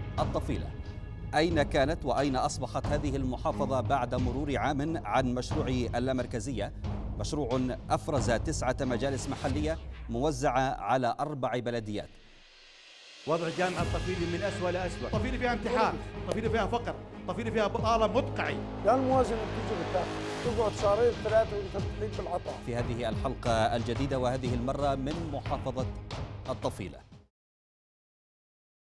الطفيلة. أين كانت وأين أصبحت هذه المحافظة بعد مرور عام عن مشروع اللامركزية؟ مشروع أفرز 9 مجالس محلية موزعة على 4 بلديات. وضع جامعة طفيلة من أسوأ لأسوأ. طفيلة فيها انتحار، طفيلة فيها فقر، طفيلة فيها بطالة مدقعي. لا الموازنة بتيجي بالتاخر، تقعد شهرين 3 وانت بتحيط بالعطاء. في هذه الحلقة الجديدة وهذه المرة من محافظة الطفيلة.